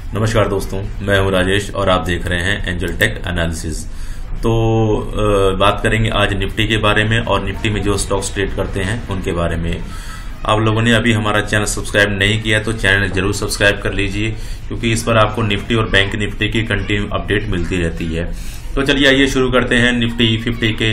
नमस्कार दोस्तों, मैं हूं राजेश और आप देख रहे हैं एंजल टेक एनालिसिस। तो बात करेंगे आज निफ्टी के बारे में और निफ्टी में जो स्टॉक्स ट्रेड करते हैं उनके बारे में। आप लोगों ने अभी हमारा चैनल सब्सक्राइब नहीं किया तो चैनल जरूर सब्सक्राइब कर लीजिए, क्योंकि इस पर आपको निफ्टी और बैंक निफ्टी की कंटिन्यू अपडेट मिलती रहती है। तो चलिए आइए शुरू करते हैं। निफ्टी 50 के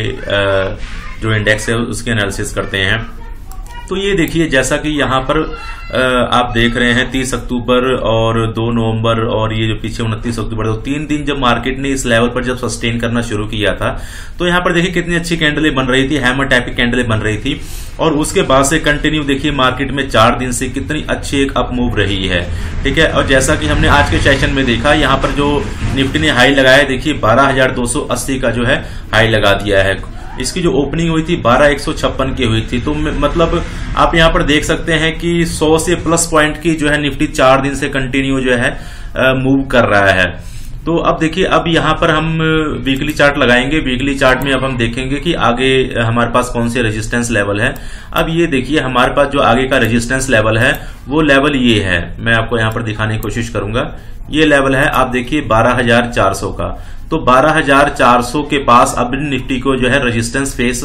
जो इंडेक्स है उसके एनालिसिस करते हैं। तो ये देखिए, जैसा कि यहाँ पर आप देख रहे हैं 30 अक्टूबर और 2 नवंबर और ये जो पीछे 29 अक्टूबर, तो 3 दिन जब मार्केट ने इस लेवल पर जब सस्टेन करना शुरू किया था तो यहाँ पर देखिए कितनी अच्छी कैंडलें बन रही थी, हैमर टाइप की कैंडलें बन रही थी। और उसके बाद से कंटिन्यू देखिए मार्केट में 4 दिन से कितनी अच्छी एक अप मूव रही है, ठीक है। और जैसा कि हमने आज के सेशन में देखा, यहाँ पर जो निफ्टी ने हाई लगाया, देखिए 12,280 का जो है हाई लगा दिया है। इसकी जो ओपनिंग हुई थी 12,156 की हुई थी। तो मतलब आप यहाँ पर देख सकते हैं कि 100 से प्लस पॉइंट की जो है निफ्टी 4 दिन से कंटिन्यू जो है मूव कर रहा है। तो अब देखिए, अब यहाँ पर हम वीकली चार्ट लगाएंगे। वीकली चार्ट में अब हम देखेंगे कि आगे हमारे पास कौन से रेजिस्टेंस लेवल है। अब ये देखिए, हमारे पास जो आगे का रेजिस्टेंस लेवल है वो लेवल ये है। मैं आपको यहाँ पर दिखाने की कोशिश करूंगा। ये लेवल है, आप देखिए 12,400 का। तो 12,400 के पास अब निफ्टी को जो है रेजिस्टेंस फेस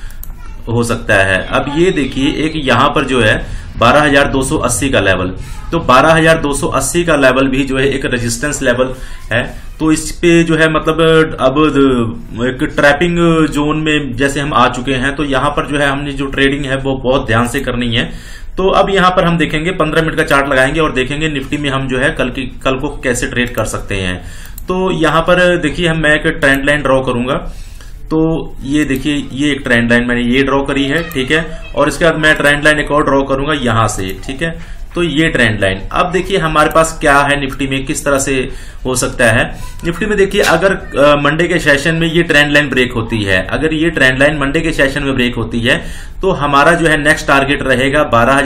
हो सकता है। अब ये देखिए, एक यहां पर जो है 12,280 का लेवल, तो 12,280 का लेवल भी जो है एक रेजिस्टेंस लेवल है। तो इस पे जो है मतलब अब एक ट्रैपिंग जोन में जैसे हम आ चुके हैं, तो यहां पर जो है हमने जो ट्रेडिंग है वो बहुत ध्यान से करनी है। तो अब यहां पर हम देखेंगे 15 मिनट का चार्ट लगाएंगे और देखेंगे निफ्टी में हम जो है कल को कैसे ट्रेड कर सकते हैं। तो यहां पर देखिए, मैं एक ट्रेंड लाइन ड्रॉ करूंगा। तो ये देखिए, ये एक ट्रेंड लाइन मैंने ये ड्रॉ करी है, ठीक है। और इसके बाद मैं ट्रेंड लाइन एक और ड्रॉ करूंगा यहां से, ठीक है। तो ये ट्रेंड लाइन, अब देखिए हमारे पास क्या है निफ्टी में, किस तरह से हो सकता है। निफ्टी में देखिए, अगर मंडे के सेशन में ये ट्रेंड लाइन ब्रेक होती है, अगर ये ट्रेंड लाइन मंडे के सेशन में ब्रेक होती है, तो हमारा जो है नेक्स्ट टारगेट रहेगा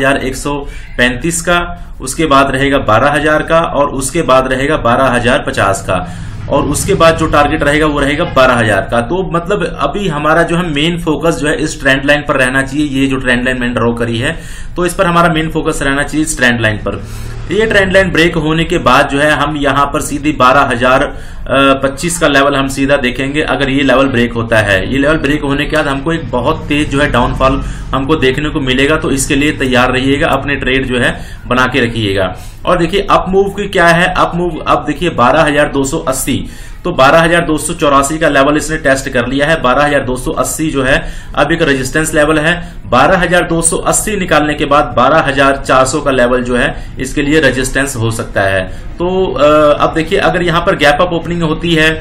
12,135 का, उसके बाद रहेगा 12,000 का, और उसके बाद रहेगा 12,050 का, और उसके बाद जो टारगेट रहेगा वो रहेगा 12,000 का। तो मतलब अभी हमारा जो है मेन फोकस जो है इस ट्रेंड लाइन पर रहना चाहिए। ये जो ट्रेंड लाइन मैंने ड्रॉ करी है, तो इस पर हमारा मेन फोकस रहना चाहिए, इस ट्रेंड लाइन पर। ये ट्रेंड लाइन ब्रेक होने के बाद जो है हम यहां पर सीधी 12,025 का लेवल हम सीधा देखेंगे। अगर ये लेवल ब्रेक होता है, ये लेवल ब्रेक होने के बाद हमको एक बहुत तेज जो है डाउनफॉल हमको देखने को मिलेगा। तो इसके लिए तैयार रहिएगा, अपने ट्रेड जो है बना के रखिएगा। और देखिए अप मूव की क्या है, अप मूव अब देखिए 12,280, तो 12,284 का लेवल इसने टेस्ट कर लिया है। 12,280 जो है अब एक रेजिस्टेंस लेवल है। 12,280 निकालने के बाद 12,400 का लेवल जो है इसके लिए रेजिस्टेंस हो सकता है। तो अब देखिए, अगर यहां पर गैप अप ओपनिंग होती है,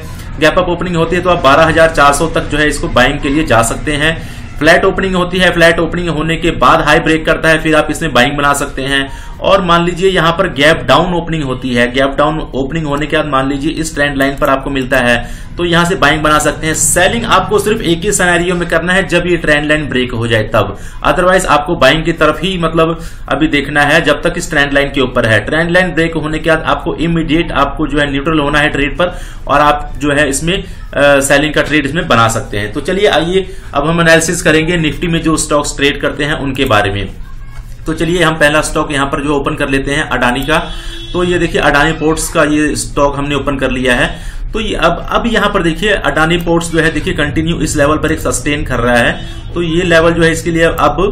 तो आप 12,400 तक जो है इसको बाइंग के लिए जा सकते हैं। फ्लैट ओपनिंग होती है, फ्लैट ओपनिंग होने के बाद हाई ब्रेक करता है, फिर आप इसमें बाइंग बना सकते हैं। और मान लीजिए यहां पर गैप डाउन ओपनिंग होती है, गैप डाउन ओपनिंग होने के बाद मान लीजिए इस ट्रेंड लाइन पर आपको मिलता है, तो यहां से बाइंग बना सकते हैं। सेलिंग आपको सिर्फ एक ही सिनेरियो में करना है, जब ये ट्रेंड लाइन ब्रेक हो जाए तब। अदरवाइज आपको बाइंग की तरफ ही मतलब अभी देखना है जब तक इस ट्रेंड लाइन के ऊपर है। ट्रेंड लाइन ब्रेक होने के बाद आपको इमीडिएट आपको जो है न्यूट्रल होना है ट्रेड पर, और आप जो है इसमें सेलिंग का ट्रेड इसमें बना सकते हैं। तो चलिए आइए अब हम एनालिसिस करेंगे निफ्टी में जो स्टॉक्स ट्रेड करते हैं उनके बारे में। तो चलिए हम पहला स्टॉक यहां पर जो ओपन कर लेते हैं अडानी का। तो ये देखिए अडानी पोर्ट्स का ये स्टॉक हमने ओपन कर लिया है। तो ये अब यहां पर देखिए अडानी पोर्ट्स जो है देखिए कंटिन्यू इस लेवल पर एक सस्टेन कर रहा है। तो ये लेवल जो है इसके लिए अब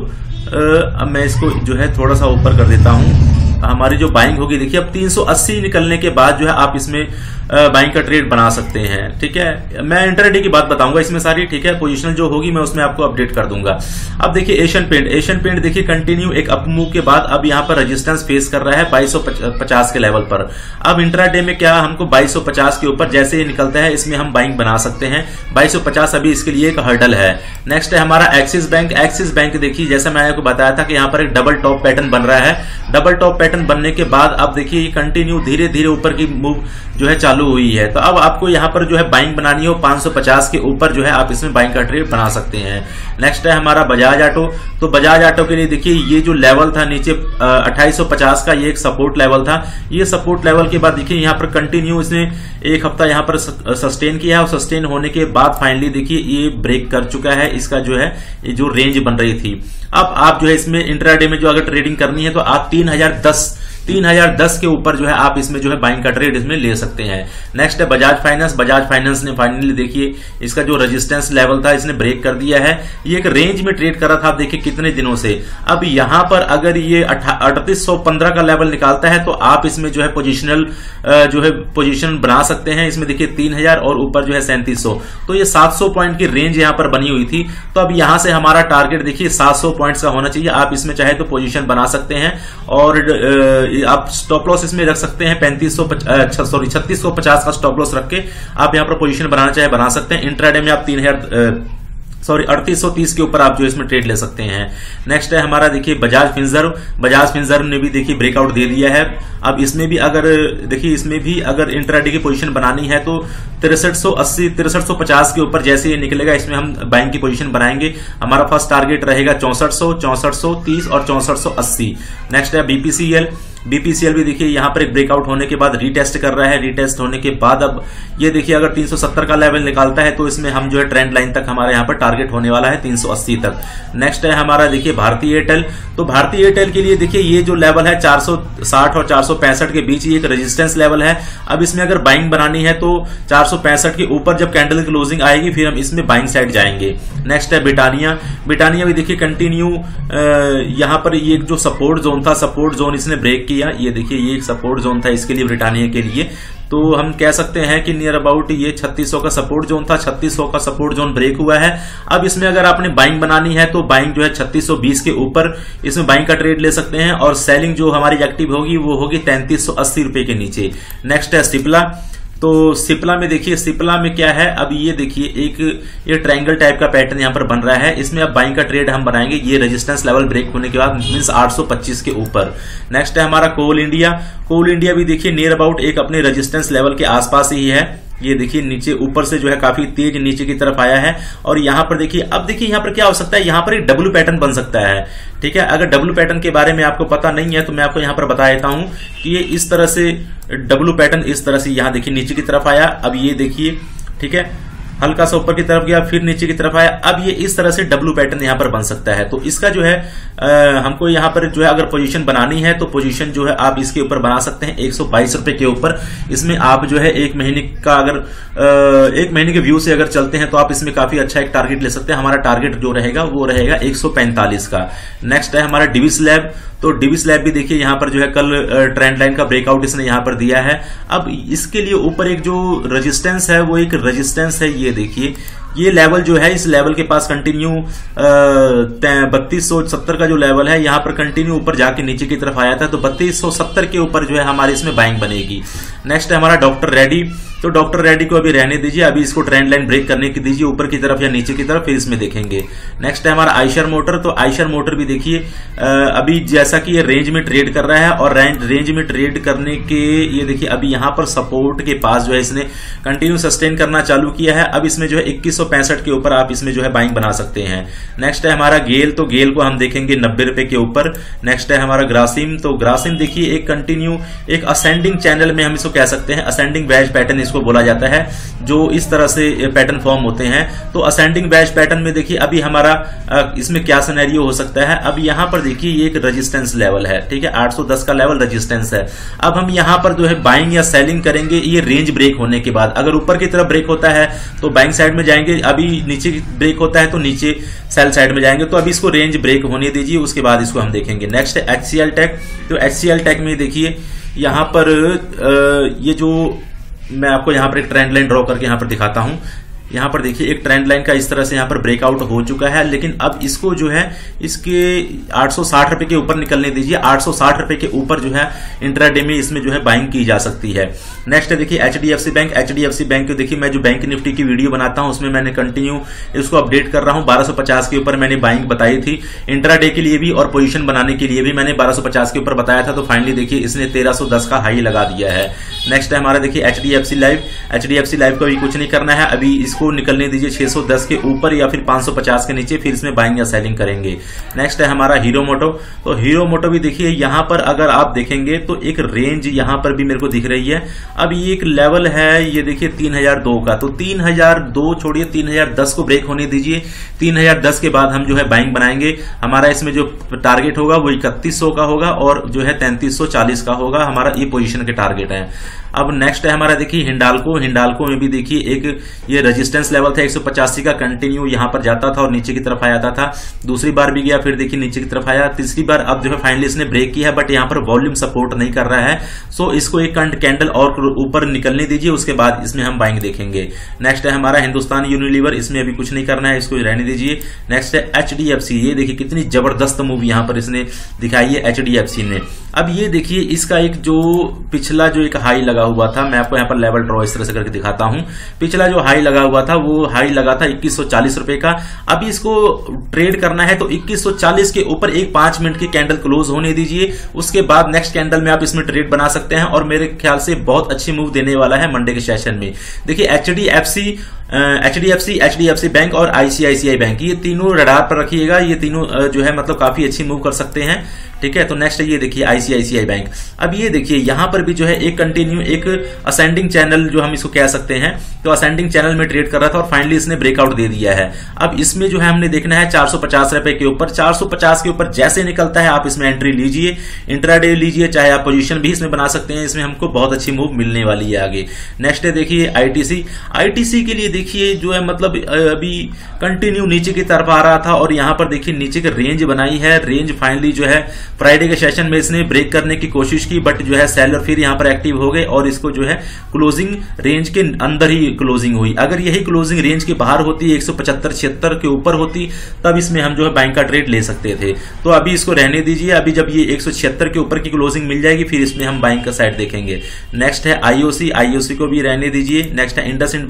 मैं इसको जो है थोड़ा सा ऊपर कर देता हूं। हमारी जो बाइंग होगी देखिए, अब 380 निकलने के बाद जो है आप इसमें बाइंग का ट्रेड बना सकते हैं, ठीक है। मैं इंटरडे की बात बताऊंगा इसमें सारी, ठीक है। पोजीशन जो होगी मैं उसमें आपको अपडेट कर दूंगा। अब देखिए एशियन पेंट देखिए कंटिन्यू एक अप मूव के बाद अब यहां पर रेजिस्टेंस फेस कर रहा है 2250 के लेवल पर। अब इंट्राडे में क्या हमको 2250 के ऊपर जैसे ये निकलता है इसमें हम बाइंग बना सकते हैं। 2250 अभी इसके लिए एक हर्डल है। नेक्स्ट है हमारा एक्सिस बैंक देखिए, जैसा मैंने आपको बताया था कि यहां पर एक डबल टॉप पैटर्न बन रहा है। डबल टॉप पैटर्न बनने के बाद अब देखिए कंटिन्यू धीरे धीरे ऊपर की मूव जो है चालू हुई है। तो अब आपको यहां पर जो है बाइंग बनानी हो 550 के ऊपर जो है आप इसमें बाइंग का ट्रेड बना सकते हैं। नेक्स्ट है हमारा बजाज ऑटो। तो बजाज ऑटो के लिए देखिए ये जो लेवल था नीचे 2850 का, ये एक सपोर्ट लेवल था। ये सपोर्ट लेवल के बाद देखिए यहाँ पर कंटिन्यू इसने एक हफ्ता यहाँ पर सस्टेन किया है, और सस्टेन होने के बाद फाइनली देखिए ये ब्रेक कर चुका है। इसका जो है ये जो रेंज बन रही थी, अब आप जो है इसमें इंट्राडे में जो अगर ट्रेडिंग करनी है तो आप 3010 3010 के ऊपर जो है आप इसमें जो है बाइंग का ट्रेड इसमें ले सकते हैं। नेक्स्ट है बजाज फाइनेंस। बजाज फाइनेंस ने फाइनली देखिए इसका जो रेजिस्टेंस लेवल था इसने ब्रेक कर दिया है। ये एक रेंज में ट्रेड कर रहा था, आप देखिए कितने दिनों से। अब यहां पर अगर ये 3815 का लेवल निकालता है तो आप इसमें जो है पोजिशनल जो है पोजीशन बना सकते हैं। इसमें देखिए 3000 और ऊपर जो है 3700, तो ये 700 पॉइंट की रेंज यहां पर बनी हुई थी। तो अब यहां से हमारा टारगेट देखिए 700 पॉइंट्स का होना चाहिए। आप इसमें चाहे तो पोजीशन बना सकते हैं और आप स्टॉप लॉस इसमें रख सकते हैं 3650 का स्टॉप लॉस रख के आप यहां पर पोजीशन बनाना चाहे बना सकते हैं। इंट्राडे में आप 3830 के ऊपर आप जो इसमें ट्रेड ले सकते हैं। नेक्स्ट है हमारा देखिए बजाज फिनसर्व। बजाज फिनसर्व ने भी देखिए ब्रेकआउट दे दिया है। अब इसमें भी अगर देखिए इसमें भी अगर इंट्राडे की पोजीशन बनानी है तो 6380 6350 के ऊपर जैसे ये निकलेगा इसमें हम बाइंग की पोजीशन बनाएंगे। हमारा फर्स्ट टारगेट रहेगा 6400, 6430 और 6480। नेक्स्ट है बीपीसीएल। बीपीसीएल भी देखिए यहां पर एक ब्रेकआउट होने के बाद रीटेस्ट कर रहा है। रीटेस्ट होने के बाद अब ये देखिए अगर 370 का लेवल निकालता है तो इसमें हम जो है ट्रेंड लाइन तक हमारे यहां पर टारगेट होने वाला है 380 तक। नेक्स्ट है हमारा देखिए भारतीय एयरटेल। तो भारतीय एयरटेल के लिए देखिए ये जो लेवल है 460 और 465 के बीच ये एक रेजिस्टेंस लेवल है। अब इसमें अगर बाइंग बनानी है तो 465 के ऊपर जब कैंडल क्लोजिंग आएगी फिर हम इसमें बाइंग साइड जाएंगे। नेक्स्ट है ब्रिटानिया। ब्रिटानिया भी देखिए कंटिन्यू यहां पर ये जो सपोर्ट जोन था, सपोर्ट जोन इसने ब्रेक किया। ये देखिए ये एक सपोर्ट जोन था इसके लिए, ब्रिटानिया के लिए। तो हम कह सकते हैं कि नियर अबाउट ये 3600 का सपोर्ट जोन था। 3600 का सपोर्ट जोन ब्रेक हुआ है। अब इसमें अगर आपने बाइंग बनानी है तो बाइंग जो है 3620 के ऊपर इसमें बाइंग का ट्रेड ले सकते हैं और सेलिंग जो हमारी एक्टिव होगी वो होगी 3380 रुपए के नीचे। नेक्स्ट है सिप्ला। तो सिप्ला में देखिए सिप्ला में क्या है, अब ये देखिए एक ये ट्रायंगल टाइप का पैटर्न यहां पर बन रहा है। इसमें अब बाइंग का ट्रेड हम बनाएंगे ये रेजिस्टेंस लेवल ब्रेक होने के बाद मींस 825 के ऊपर। नेक्स्ट है हमारा कोल इंडिया। कोल इंडिया भी देखिए नियर अबाउट एक अपने रेजिस्टेंस लेवल के आसपास ही है। ये देखिए नीचे ऊपर से जो है काफी तेज नीचे की तरफ आया है और यहां पर देखिए अब देखिए यहां पर क्या हो सकता है, यहां पर एक डब्ल्यू पैटर्न बन सकता है। ठीक है, अगर डब्ल्यू पैटर्न के बारे में आपको पता नहीं है तो मैं आपको यहां पर बता देता हूं कि ये इस तरह से डब्ल्यू पैटर्न इस तरह से यहां देखिए नीचे की तरफ आया। अब ये देखिए ठीक है हल्का सा ऊपर की तरफ गया फिर नीचे की तरफ आया। अब ये इस तरह से डब्ल्यू पैटर्न यहां पर बन सकता है। तो इसका जो है हमको यहां पर जो है अगर पोजीशन बनानी है तो पोजीशन जो है आप इसके ऊपर बना सकते हैं 122 रुपए के ऊपर। इसमें आप जो है एक महीने का अगर 1 महीने के व्यू से अगर चलते हैं तो आप इसमें काफी अच्छा एक टारगेट ले सकते हैं। हमारा टारगेट जो रहेगा वो रहेगा 145 का। नेक्स्ट है हमारा डिविस लैब। तो डिविस लैब भी देखिए यहां पर जो है कल ट्रेंड लाइन का ब्रेकआउट इसने यहां पर दिया है। अब इसके लिए ऊपर एक जो रेजिस्टेंस है वो एक रेजिस्टेंस है। ये देखिए ये लेवल जो है इस लेवल के पास कंटिन्यू 3270 का जो लेवल है यहां पर कंटिन्यू ऊपर जाके नीचे की तरफ आया था। तो 3270 के ऊपर जो है हमारे इसमें बाइंग बनेगी। नेक्स्ट है हमारा डॉक्टर रेड्डी। तो डॉक्टर रेड्डी को अभी रहने दीजिए, अभी इसको ट्रेंड लाइन ब्रेक करने की दीजिए ऊपर की तरफ या नीचे की तरफ, फिर इसमें देखेंगे। नेक्स्ट है हमारा आइशर मोटर। तो आइशर मोटर भी देखिए अभी जैसा कि ये रेंज में ट्रेड कर रहा है और रेंज में ट्रेड करने के ये देखिए अभी यहां पर सपोर्ट के पास जो है इसने कंटिन्यू सस्टेन करना चालू किया है। अब इसमें जो है 2165 के ऊपर आप इसमें जो है बाइंग बना सकते हैं। नेक्स्ट है हमारा गेल। तो गेल को हम देखेंगे 90 रुपए के ऊपर। नेक्स्ट है हमारा ग्रासिम। तो ग्रासिम देखिए एक कंटिन्यू एक असेंडिंग चैनल में हम इसको कह सकते हैं, असेंडिंग वेज पैटर्न इसको बोला जाता है, जो इस तरह से पैटर्न फॉर्म होते हैं। तो असेंडिंग वेज पैटर्न में देखिए अभी हमारा इसमें क्या सिनेरियो हो सकता है। अब यहां पर देखिए ये एक रेजिस्टेंस लेवल है। ठीक है 810 का लेवल रेजिस्टेंस है। अब हम यहां पर जो है बाइंग या सेलिंग करेंगे ये रेंज ब्रेक होने के बाद। अगर ऊपर की तरफ ब्रेक होता है तो बाइंग साइड में जाएंगे, अभी नीचे ब्रेक होता है तो नीचे सेल साइड में जाएंगे। तो अभी इसको रेंज ब्रेक होने दीजिए, उसके बाद इसको हम देखेंगे। नेक्स्ट है एचसीएल टेक। तो एचसीएल टेक में देखिए यहां पर ये जो मैं आपको यहां पर एक ट्रेंड लाइन ड्रॉ करके यहां पर दिखाता हूं। यहां पर देखिए एक ट्रेंड लाइन का इस तरह से यहां पर ब्रेकआउट हो चुका है, लेकिन अब इसको जो है इसके 860 रुपए के ऊपर निकलने दीजिए। 860 रुपए के ऊपर जो है इंट्राडे में इसमें जो है बाइंग की जा सकती है। नेक्स्ट है देखिए एचडीएफसी बैंक। एचडीएफसी बैंक को देखिए मैं जो बैंक निफ्टी की वीडियो बनाता हूं उसमें मैंने कंटिन्यू इसको अपडेट कर रहा हूं। 1250 के ऊपर मैंने बाइंग बताई थी इंट्राडे के लिए भी और पोजीशन बनाने के लिए भी मैंने 1250 के ऊपर बताया था। तो फाइनली देखिए इसने 1310 का हाई लगा दिया है। नेक्स्ट है हमारा देखिए HDFC लाइफ। HDFC लाइफ को भी कुछ नहीं करना है, अभी इसको निकलने दीजिए 610 के ऊपर या फिर 550 के नीचे, फिर इसमें बाइंग या सेलिंग करेंगे। नेक्स्ट है हमारा हीरो मोटो। तो हीरो मोटो भी देखिए यहां पर अगर आप देखेंगे तो एक रेंज यहां पर भी मेरे को दिख रही है। अब ये एक लेवल है, ये देखिए 3002 का, तो 3002 छोड़िए 3010 को ब्रेक होने दीजिए। 3010 के बाद हम जो है बाइंग बनाएंगे। हमारा इसमें जो टारगेट होगा वो 3100 का होगा और जो है 3340 का होगा, हमारा ये पोजीशन के टारगेट है। अब नेक्स्ट है हमारा देखिए हिंडाल्को। हिंडाल्को में भी देखिए एक ये रेजिस्टेंस लेवल था 185 का, कंटिन्यू यहां पर जाता था और नीचे की तरफ आया था। दूसरी बार भी गया, फिर देखिए नीचे की तरफ आया। तीसरी बार अब जो है फाइनली इसने ब्रेक किया है, बट यहां पर वॉल्यूम सपोर्ट नहीं कर रहा है, सो इसको एक कैंडल और ऊपर निकलने दीजिए, उसके बाद इसमें हम बाइंग देखेंगे। नेक्स्ट है हमारा हिंदुस्तान यूनिलीवर, इसमें अभी कुछ नहीं करना है, इसको रहने दीजिए। नेक्स्ट है HDFC। ये देखिए कितनी जबरदस्त मूव यहां पर इसने दिखाई है HDFC ने। अब ये देखिए इसका एक जो पिछला जो एक हाई लगा हुआ था, मैं आपको यहाँ पर लेवल ड्रॉ इस तरह से करके दिखाता हूं। पिछला जो हाई लगा हुआ था वो हाई लगा था 2140 रुपए का। अभी इसको ट्रेड करना है तो 2140 के ऊपर एक 5 मिनट की कैंडल क्लोज होने दीजिए, उसके बाद नेक्स्ट कैंडल में आप इसमें ट्रेड बना सकते हैं और मेरे ख्याल से बहुत अच्छी मूव देने वाला है मंडे के सेशन में। देखिए HDFC बैंक और ICICI बैंक, ये तीनों रडार पर रखिएगा, ये तीनों जो है मतलब काफी अच्छी मूव कर सकते हैं। ठीक है, तो नेक्स्ट ये देखिए ICICI बैंक। अब ये देखिए यहां पर भी जो है एक कंटिन्यू एक असेंडिंग चैनल जो हम इसको कह सकते हैं, तो असेंडिंग चैनल में ट्रेड कर रहा था और फाइनली इसने ब्रेकआउट दे दिया है। अब इसमें जो है हमने देखना है 450 रुपए के ऊपर। 450 के ऊपर जैसे निकलता है आप इसमें एंट्री लीजिए, इंट्राडे लीजिए, चाहे आप पोजीशन भी इसमें बना सकते हैं, इसमें हमको बहुत अच्छी मूव मिलने वाली है आगे। नेक्स्ट है देखिए ITC के लिए देखिए जो है मतलब अभी कंटिन्यू नीचे की तरफ आ रहा था और यहां पर देखिए नीचे की रेंज बनाई है। रेंज फाइनली जो है फ्राइडे के सेशन में इसने ब्रेक करने की कोशिश की, बट जो है सेलर फिर यहां पर एक्टिव हो गए और इसको जो है क्लोजिंग रेंज के अंदर ही क्लोजिंग हुई। अगर यही क्लोजिंग रेंज के बाहर होती 175-76 के ऊपर होती, तब इसमें हम जो है बैंक का ट्रेड ले सकते थे। तो अभी इसको रहने दीजिए, अभी जब ये 176 के ऊपर की क्लोजिंग मिल जाएगी फिर इसमें हम बैंक का साइड देखेंगे। नेक्स्ट है IOC को भी रहने दीजिए। नेक्स्ट है इंडसइंड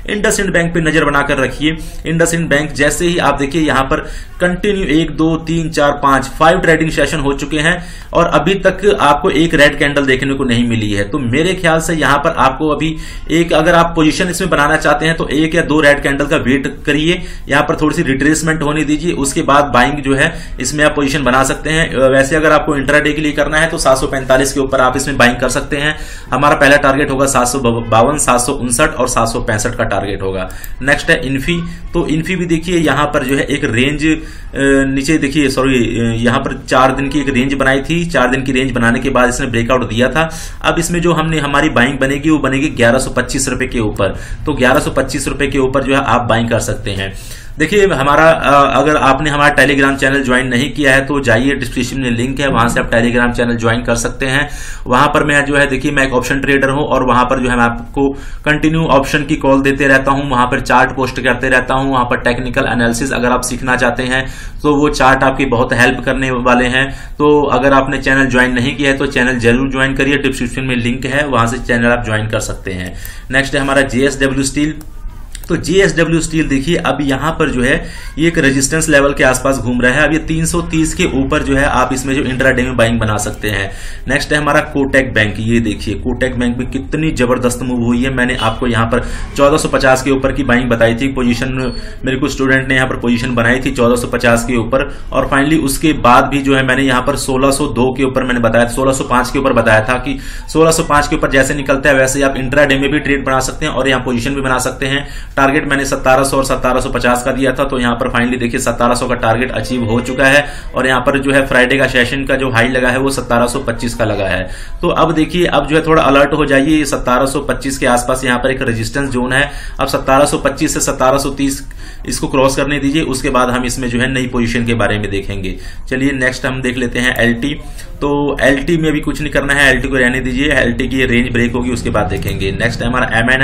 बैंक पे नजर बनाकर रखिए। इंडसइंड बैंक जैसे ही आप देखिए यहां पर कंटिन्यू 1 2 3 4 5 ट्रेडिंग सेशन हो चुके हैं और अभी तक आपको एक रेड कैंडल देखने को नहीं मिली है। तो मेरे ख्याल से यहां पर आपको अभी एक, अगर आप पोजीशन इसमें बनाना चाहते हैं तो 1 या 2 रेड कैंडल का वेट करिए, यहां पर थोड़ी सी रिट्रेसमेंट होने दीजिए, उसके बाद बाइंग जो है इसमें आप पोजीशन बना सकते हैं। वैसे अगर आपको इंट्राडे के लिए करना है तो 745 के ऊपर आप इसमें बाइंग कर सकते हैं। हमारा पहला टारगेट होगा 752, 759 और 765 का टारगेट होगा। नेक्स्ट है इन्फी। तो इन्फी भी देखिए यहां पर जो है एक रेंज नीचे देखिए, सॉरी यहां पर 4 दिन की एक रेंज बनाई थी। 4 दिन की रेंज बनाने के बाद इसने ब्रेकआउट दिया था। अब इसमें जो हमारी बाइंग बनेगी वो बनेगी 1125 रुपए के ऊपर। तो 1125 रुपए के ऊपर जो है आप बाइंग कर सकते हैं। देखिए हमारा अगर आपने हमारा टेलीग्राम चैनल ज्वाइन नहीं किया है तो जाइए, डिस्क्रिप्शन में लिंक है, वहां से आप टेलीग्राम चैनल ज्वाइन कर सकते हैं। वहां पर मैं जो है देखिए मैं एक ऑप्शन ट्रेडर हूं और वहां पर जो है मैं आपको कंटिन्यू ऑप्शन की कॉल देते रहता हूं, वहां पर चार्ट पोस्ट करते रहता हूं, वहां पर टेक्निकल एनालिसिस अगर आप सीखना चाहते हैं तो वो चार्ट आपकी बहुत हेल्प करने वाले हैं। तो अगर आपने चैनल ज्वाइन नहीं किया है तो चैनल जरूर ज्वाइन करिए, डिस्क्रिप्शन में लिंक है, वहां से चैनल आप ज्वाइन कर सकते हैं। नेक्स्ट है हमारा JSW स्टील। तो JSW स्टील देखिए अब यहां पर जो है ये एक रेजिस्टेंस लेवल के आसपास घूम रहा है। अब ये 330 के ऊपर जो है आप इसमें जो इंट्राडे में बाइंग बना सकते हैं। नेक्स्ट है हमारा कोटक बैंक। ये देखिए कोटक बैंक में कितनी जबरदस्त मूव हुई है। मैंने आपको यहां पर 1450 के ऊपर की बाइंग बताई थी। पोजीशन मेरे को स्टूडेंट ने यहां पर पोजीशन बनाई थी 1450 के ऊपर और फाइनली उसके बाद भी जो है मैंने यहां पर 1602 के ऊपर मैंने बताया था, 1605 के ऊपर बताया था कि 1605 के ऊपर जैसे निकलता है वैसे आप इंट्राडे में भी ट्रेड बना सकते हैं और यहाँ पोजीशन भी बना सकते हैं। टारगेट मैंने 1700 और 1750 का दिया था, तो यहां पर फाइनली देखिए 1700 का टारगेट अचीव हो चुका है और यहां पर जो है फ्राइडे का सेशन का जो हाई लगा है वो 1725 का लगा है। तो अब देखिए अब जो है थोड़ा अलर्ट हो जाइए, 1725 के आसपास यहां पर एक रेजिस्टेंस जोन है। अब 1725 से 1730 इसको क्रॉस करने दीजिए, उसके बाद हम इसमें जो है नई पोजीशन के बारे में देखेंगे। चलिए नेक्स्ट हम देख लेते हैं LT। तो LT में भी कुछ नहीं करना है, LT को रहने दीजिए, LT की रेंज ब्रेक होगी उसके बाद देखेंगे। नेक्स्ट है हमारा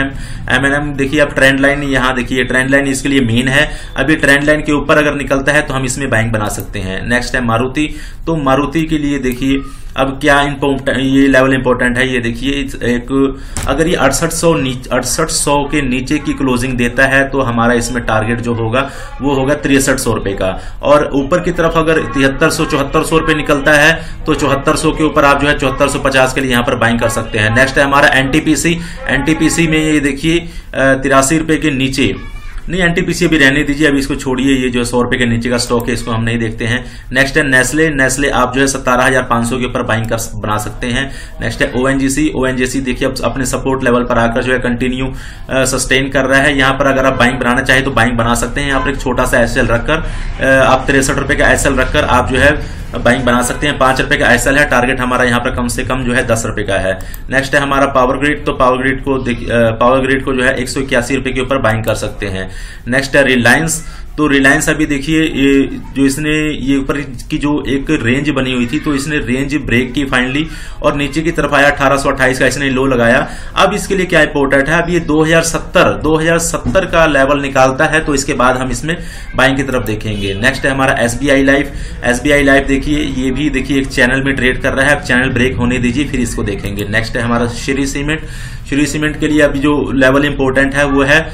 MNM। देखिए अब ट्रेंड लाइन यहां देखिए, ट्रेंड लाइन इसके लिए मेन है। अभी ट्रेंड लाइन के ऊपर अगर निकलता है तो हम इसमें बाइंग बना सकते हैं। नेक्स्ट है मारुति। तो मारुति के लिए देखिए अब क्या ये लेवल इंपॉर्टेंट है, ये देखिए एक अगर ये 6800 के नीचे की क्लोजिंग देता है तो हमारा इसमें टारगेट जो होगा वो होगा 6300 रुपए का, और ऊपर की तरफ अगर 7300-7400 रुपए निकलता है तो 7400 के ऊपर आप जो है 7450 के लिए यहाँ पर बाइंग कर सकते हैं। नेक्स्ट है हमारा एनटीपीसी में ये देखिए 83 रुपए के नीचे, नहीं एनटीपीसी अभी रहने दीजिए, अभी इसको छोड़िए, ये जो 100 रुपए के नीचे का स्टॉक है इसको हम नहीं देखते हैं। नेक्स्ट है नेस्ले आप जो है 17,500 के ऊपर बाइंग कर बना सकते हैं। नेक्स्ट है ओएनजीसी देखिए अब अपने सपोर्ट लेवल पर आकर जो है कंटिन्यू सस्टेन कर रहा है। यहाँ पर अगर आप बाइंग बनाना चाहे तो बाइंग बना सकते हैं। यहाँ पर एक छोटा सा एसएल रखकर आप 63 रुपए का एसएल रखकर आप जो है बाइंग बना सकते हैं। 5 रुपए का एसएल है, टारगेट हमारा यहाँ पर कम से कम जो है 10 रुपए का है। नेक्स्ट है हमारा पावर ग्रिड, तो पावर ग्रिड को जो है 181 रुपए के ऊपर बाइंग कर सकते हैं। नेक्स्ट है रिलायंस, तो रिलायंस अभी देखिए ये जो इसने ये ऊपर की जो एक रेंज बनी हुई थी तो इसने रेंज ब्रेक की फाइनली और नीचे की तरफ आया 1828 का इसने लो लगाया। अब इसके लिए क्या इंपॉर्टेंट है, अब ये 2070 का लेवल निकालता है तो इसके बाद हम इसमें बाइंग की तरफ देखेंगे। नेक्स्ट है हमारा एसबीआई लाइफ देखिए ये भी देखिए एक चैनल में ट्रेड कर रहा है, अब चैनल ब्रेक होने दीजिए फिर इसको देखेंगे। नेक्स्ट है हमारा श्री सीमेंट के लिए अभी जो लेवल इंपॉर्टेंट है वो है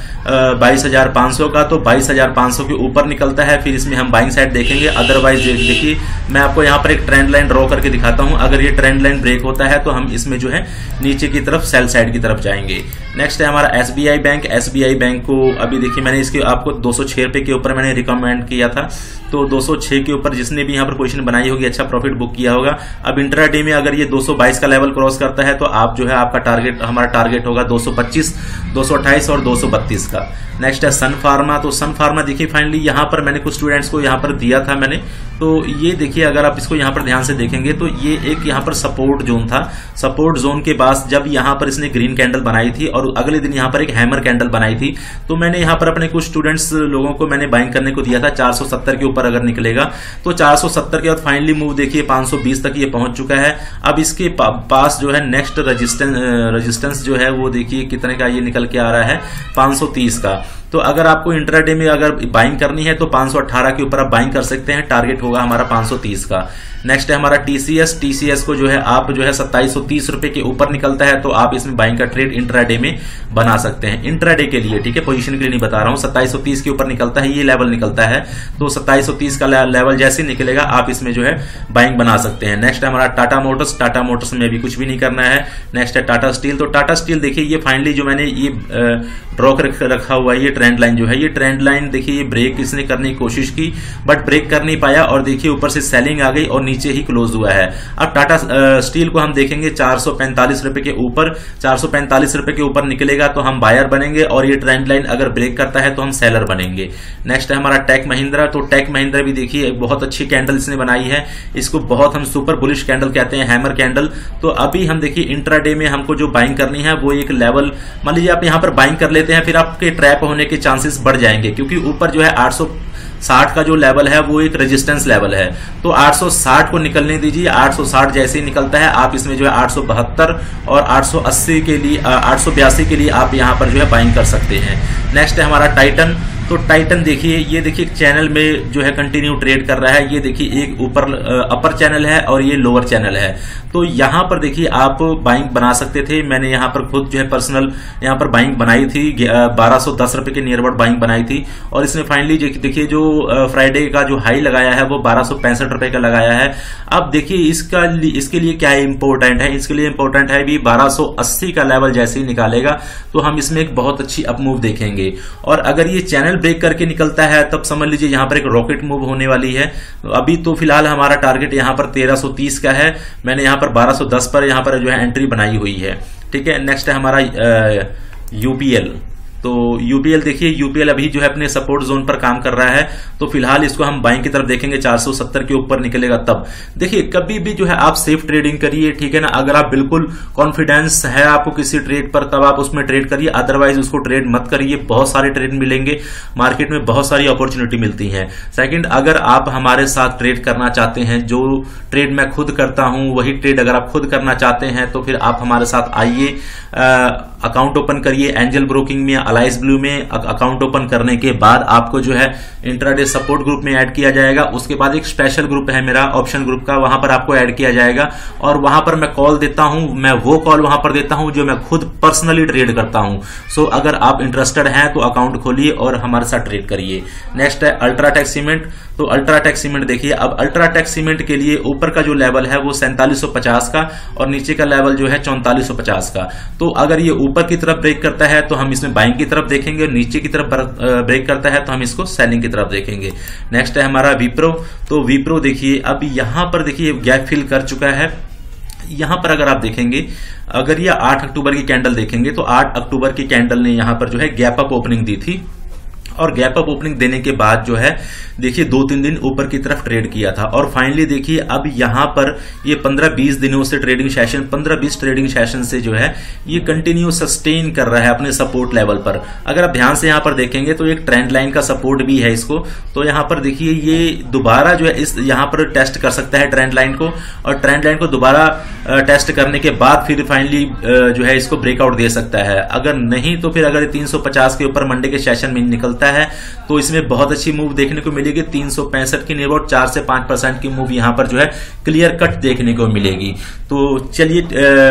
22,500 का, तो 22,500 के ऊपर निकलता है फिर इसमें हम बाइंग साइड देखेंगे। अदरवाइज देखिए मैं आपको यहाँ पर एक ट्रेंड लाइन ड्रॉ करके दिखाता हूं, अगर ये ट्रेंड लाइन ब्रेक होता है तो हम इसमें जो है नीचे की तरफ सेल साइड की तरफ जाएंगे। नेक्स्ट है हमारा एसबीआई बैंक को अभी देखिए मैंने इसके आपको 206 रुपए के ऊपर मैंने रिकमेंड किया था, तो 206 के ऊपर जिसने भी यहाँ पर पोजीशन बनाई होगी अच्छा प्रॉफिट बुक किया होगा। अब इंट्राडे में अगर ये 222 का लेवल क्रॉस करता है तो आप जो है आपका टारगेट हमारा टारगेट होगा 225, 228 और 232 का। नेक्स्ट है सन फार्मा देखिए फाइनली यहाँ पर मैंने कुछ स्टूडेंट्स को यहाँ पर दिया था मैंने, तो ये देखिए अगर आप इसको यहाँ पर ध्यान से देखेंगे तो ये एक यहाँ पर सपोर्ट जोन था, सपोर्ट जोन के पास जब यहाँ पर इसने ग्रीन कैंडल बनाई थी और अगले दिन यहाँ पर एक हैमर कैंडल बनाई थी, तो मैंने यहाँ पर अपने कुछ स्टूडेंट्स लोगों को मैंने बाइंग करने को दिया था 470 के ऊपर अगर निकलेगा तो 470 के बाद फाइनली मूव देखिए 520 तक ये पहुंच चुका है। अब इसके पास जो है नेक्स्ट रेजिस्टेंस जो है वो देखिए कितने का ये निकल के आ रहा है 530 का। तो अगर आपको इंट्राडे में अगर बाइंग करनी है तो 518 के ऊपर आप बाइंग कर सकते हैं, टारगेट होगा हमारा 530 का। नेक्स्ट है हमारा टीसीएस को जो है आप जो है 2730 रुपए के ऊपर निकलता है तो आप इसमें बाइंग का ट्रेड इंट्राडे में बना सकते हैं, इंट्राडे के लिए, ठीक है, पोजीशन के लिए नहीं बता रहा हूं। 2730 के ऊपर निकलता है, ये लेवल निकलता है तो 2730 का लेवल जैसे निकलेगा आप इसमें जो है बाइंग बना सकते हैं। नेक्स्ट है हमारा टाटा मोटर्स में भी कुछ भी नहीं करना है। नेक्स्ट है टाटा स्टील, तो टाटा स्टील देखिए ये फाइनली जो मैंने ये ड्रॉ रखा हुआ है ये ट्रेंड लाइन जो है, ये ट्रेंड लाइन देखिए ये ब्रेक इसने करने की कोशिश की बट ब्रेक कर नहीं पाया और देखिए ऊपर से सेलिंग आ गई और नीचे ही क्लोज हुआ है। अब टाटा स्टील को हम देखेंगे 445 रुपए के ऊपर, 445 रुपए के ऊपर निकलेगा तो हम बायर बनेंगे और ये ट्रेंड लाइन अगर ब्रेक करता है तो हम सेलर बनेंगे। नेक्स्ट है हमारा टेक महिंद्रा, तो टेक महिंद्रा भी देखिए एक बहुत अच्छी कैंडल इसने बनाई है, इसको बहुत हम सुपर बुलिश कैंडल कहते हैं, हैमर कैंडल। तो अभी हम देखिए इंट्राडे में हमको जो बाइंग करनी है वो एक लेवल, मान लीजिए आप यहां पर बाइंग कर लेते हैं फिर आपके ट्रैप होने के चांसेस बढ़ जाएंगे क्योंकि ऊपर जो है 860 का जो लेवल है वो एक रेजिस्टेंस लेवल है, तो 860 को निकलने दीजिए। 860 जैसे ही निकलता है आप इसमें जो है 872 और 880 के लिए 882 के लिए आप यहां पर जो है बाइंग कर सकते हैं। नेक्स्ट है हमारा टाइटन, तो टाइटन देखिए ये देखिए चैनल में जो है कंटिन्यू ट्रेड कर रहा है, ये देखिए एक ऊपर अपर चैनल है और ये लोअर चैनल है, तो यहां पर देखिए आप बाइंग बना सकते थे। मैंने यहां पर खुद जो है पर्सनल यहां पर बाइंग बनाई थी, 1210 रुपए के नियर अबाउट बाइंग बनाई थी और इसने फाइनली देखिए जो फ्राइडे का जो हाई लगाया है वो 1265 रुपए का लगाया है। अब देखिए इसके लिए क्या इंपॉर्टेंट है, इसके लिए इंपॉर्टेंट है भी 1280 का लेवल जैसे ही निकालेगा तो हम इसमें एक बहुत अच्छी अप मूव देखेंगे और अगर ये चैनल ब्रेक करके निकलता है तब समझ लीजिए यहां पर एक रॉकेट मूव होने वाली है। अभी तो फिलहाल हमारा टारगेट यहां पर 1330 का है, मैंने यहां पर 1210 पर यहां पर जो है एंट्री बनाई हुई है, ठीक है। नेक्स्ट है हमारा यूपीएल, तो यूपीएल देखिए यूपीएल अभी जो है अपने सपोर्ट जोन पर काम कर रहा है तो फिलहाल इसको हम बाइंग की तरफ देखेंगे, 470 के ऊपर निकलेगा तब। देखिए कभी भी जो है आप सेफ ट्रेडिंग करिए, ठीक है ना, अगर आप बिल्कुल कॉन्फिडेंस है आपको किसी ट्रेड पर तब आप उसमें ट्रेड करिए, अदरवाइज उसको ट्रेड मत करिए। बहुत सारे ट्रेड मिलेंगे मार्केट में, बहुत सारी अपॉर्चुनिटी मिलती है। सेकंड, अगर आप हमारे साथ ट्रेड करना चाहते हैं, जो ट्रेड मैं खुद करता हूं वही ट्रेड अगर आप खुद करना चाहते हैं तो फिर आप हमारे साथ आइए। अकाउंट ओपन करिए एंजल ब्रोकिंग में, अलाइस ब्लू में। अकाउंट ओपन करने के बाद आपको जो है इंट्राडे सपोर्ट ग्रुप में ऐड किया जाएगा। उसके बाद एक स्पेशल ग्रुप है मेरा ऑप्शन ग्रुप का, वहां पर आपको ऐड किया जाएगा और वहां पर मैं कॉल देता हूं, मैं वो कॉल वहां पर देता हूं जो मैं खुद पर्सनली ट्रेड करता हूं। सो अगर आप इंटरेस्टेड हैं तो अकाउंट खोलिए और हमारे साथ ट्रेड करिए। नेक्स्ट है अल्ट्राटेक सीमेंट। तो अल्ट्राटेक सीमेंट देखिए, अब अल्ट्राटेक सीमेंट के लिए ऊपर का जो लेवल है वो 4750 का और नीचे का लेवल जो है 4450 का। तो अगर ये ऊपर की तरफ ब्रेक करता है तो हम इसमें बाइंग की तरफ देखेंगे और नीचे की तरफ ब्रेक करता है तो हम इसको सेलिंग की तरफ देखेंगे। नेक्स्ट है हमारा विप्रो। तो विप्रो देखिए, अब यहां पर देखिए गैप फिल कर चुका है। यहां पर अगर आप देखेंगे, अगर ये 8 अक्टूबर की कैंडल देखेंगे तो 8 अक्टूबर की कैंडल ने यहां पर जो है गैप अप ओपनिंग दी थी और गैप अप ओपनिंग देने के बाद जो है देखिए 2-3 दिन ऊपर की तरफ ट्रेड किया था और फाइनली देखिए अब यहां पर ये 15-20 दिनों से ट्रेडिंग सेशन, 15-20 ट्रेडिंग सेशन से जो है ये कंटिन्यू सस्टेन कर रहा है अपने सपोर्ट लेवल पर। अगर आप ध्यान से यहां पर देखेंगे तो एक ट्रेंड लाइन का सपोर्ट भी है इसको। तो यहां पर देखिए ये दोबारा जो है इस यहां पर टेस्ट कर सकता है ट्रेंड लाइन को और ट्रेंड लाइन को दोबारा टेस्ट करने के बाद फिर फाइनली जो है इसको ब्रेकआउट दे सकता है। अगर नहीं तो फिर अगर 350 के ऊपर मंडे के सेशन में निकलता है तो इसमें बहुत अच्छी मूव देखने को मिलेगी। 365 की नियर 4 से 5% की मूव यहां पर जो है क्लियर कट देखने को मिलेगी। तो चलिए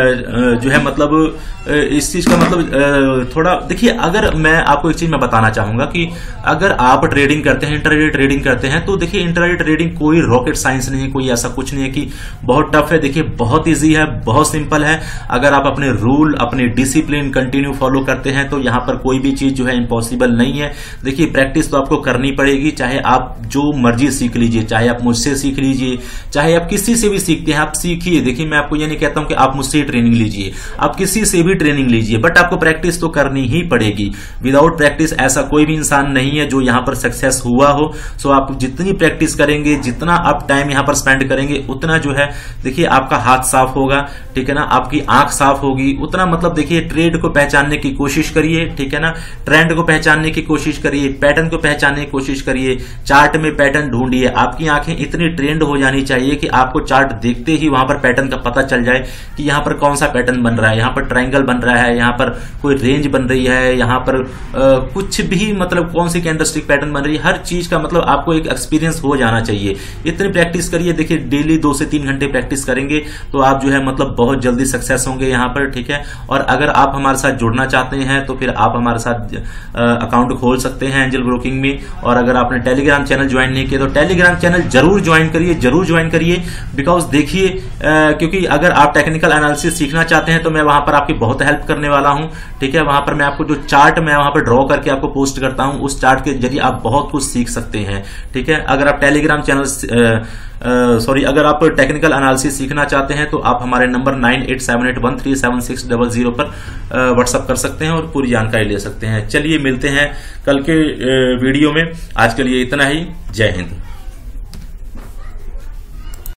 जो है मतलब इस चीज का मतलब थोड़ा देखिए, अगर मैं आपको एक चीज मैं बताना चाहूंगा कि अगर आप ट्रेडिंग करते हैं, इंट्राडे ट्रेडिंग करते हैं, तो देखिए इंट्राडे ट्रेडिंग कोई रॉकेट साइंस नहीं है, कोई ऐसा कुछ नहीं है कि बहुत टफ है। देखिए बहुत इजी है, बहुत सिंपल है। अगर आप अपने रूल, अपने डिसिप्लिन कंटिन्यू फॉलो करते हैं तो यहां पर कोई भी चीज जो है इम्पॉसिबल नहीं है। देखिए प्रैक्टिस तो आपको करनी पड़ेगी, चाहे आप जो मर्जी सीख लीजिए, चाहे आप मुझसे सीख लीजिए, चाहे आप किसी से भी सीखते हैं आप सीखिए। देखिए मैं आपको ये नहीं कहता हूं कि आप मुझसे ही ट्रेनिंग लीजिए, आप किसी से भी ट्रेनिंग लीजिए, बट आपको प्रैक्टिस तो करनी ही पड़ेगी। विदाउट प्रैक्टिस ऐसा कोई भी इंसान नहीं है जो यहां पर सक्सेस हुआ हो। सो आप जितनी प्रैक्टिस करेंगे, जितना आप टाइम यहां पर स्पेंड करेंगे, उतना जो है देखिए आपका हाथ साफ होगा, ठीक है ना, आपकी आंख साफ होगी, उतना मतलब देखिए ट्रेड को पहचानने की कोशिश करिए, ठीक है ना, ट्रेंड को पहचानने की कोशिश करिए, पैटर्न को पहचानने की कोशिश करिए, चार्ट में पैटर्न ढूंढिए। आपकी आंखें इतनी ट्रेंड हो जानी चाहिए कि आपको चार्ट देखते ही वहां पर पैटर्न का पता चल जाए कि यहां पर कौन सा पैटर्न बन रहा है, यहां पर ट्रायंगल बन रहा है, यहां पर कोई रेंज बन रही है, यहां पर कुछ भी मतलब कौन सी कैंडलस्टिक पैटर्न बन रही है, हर चीज का मतलब आपको एक एक्सपीरियंस हो जाना चाहिए। इतनी प्रैक्टिस करिए, देखिए डेली 2 से 3 घंटे प्रैक्टिस करेंगे तो आप जो है मतलब बहुत जल्दी सक्सेस होंगे यहां पर, ठीक है। और अगर आप हमारे साथ जुड़ना चाहते हैं तो फिर आप हमारे साथ अकाउंट खोल सकते हैं एंजल ब्रोकिंग में। और अगर आपने टेलीग्राम चैनल ज्वाइन नहीं किया तो टेलीग्राम चैनल जरूर ज्वाइन करिए, जरूर ज्वाइन करिए। बिकॉज देखिए क्योंकि अगर आप टेक्निकल एनालिसिस सीखना चाहते हैं तो मैं वहां पर आपकी बहुत हेल्प करने वाला हूं, ठीक है। वहां पर मैं आपको जो चार्ट मैं वहां पर ड्रॉ करके आपको पोस्ट करता हूं, उस चार्ट के जरिए आप बहुत कुछ सीख सकते हैं, ठीक है। अगर आप टेलीग्राम चैनल अगर आप टेक्निकल एनालिसिस सीखना चाहते हैं तो आप हमारे नंबर 9878137600 पर व्हाट्सएप कर सकते हैं और पूरी जानकारी ले सकते हैं। चलिए मिलते हैं कल के वीडियो में। आज के लिए इतना ही। जय हिंद।